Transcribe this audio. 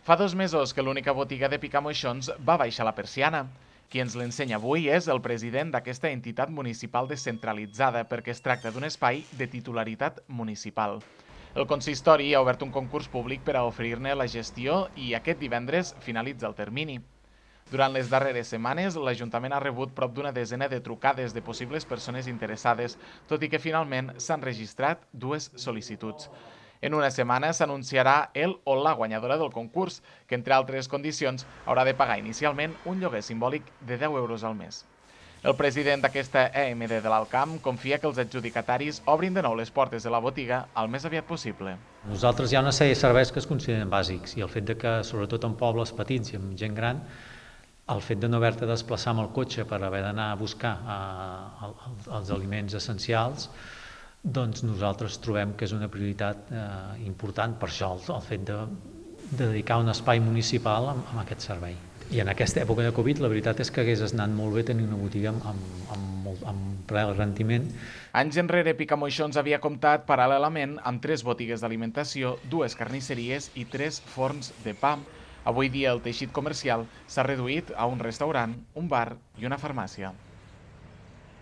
Fa 2 mesos que l'única botiga de picamoixons va baixar la persiana. Qui ens l'ensenya avui és el president d'aquesta entitat municipal descentralitzada perquè es tracta d'un espai de titularitat municipal. El consistori ha obert un concurs públic per a oferir-ne la gestió i aquest divendres finalitza el termini. Durant les darreres setmanes, l'Ajuntament ha rebut prop d'una desena de trucades de possibles persones interessades, tot i que finalment s'han registrat 2 sol·licituds. En una setmana s'anunciarà el o la guanyadora del concurs, que entre altres condicions haurà de pagar inicialment un lloguer simbòlic de 10 euros al mes. El president d'aquesta EMD de l'Alt Camp confia que els adjudicataris obrin de nou les portes de la botiga el més aviat possible. Nosaltres hi ha una sèrie de serveis que es consideren bàsics i el fet de que, sobretot en pobles petits i amb gent gran, el fet de no haver-te de desplaçar amb el cotxe per haver d'anar a buscar els aliments essencials, doncs nosaltres trobem que és una prioritat important per això, el fet de dedicar un espai municipal a aquest servei. I en aquesta època de Covid la veritat és que hagués anat molt bé tenir una botiga amb ple rendiment. Anys enrere, Picamoixons havia comptat paral·lelament amb 3 botigues d'alimentació, 2 carnisseries i 3 forns de pa. Avui dia el teixit comercial s'ha reduït a un restaurant, un bar i una farmàcia.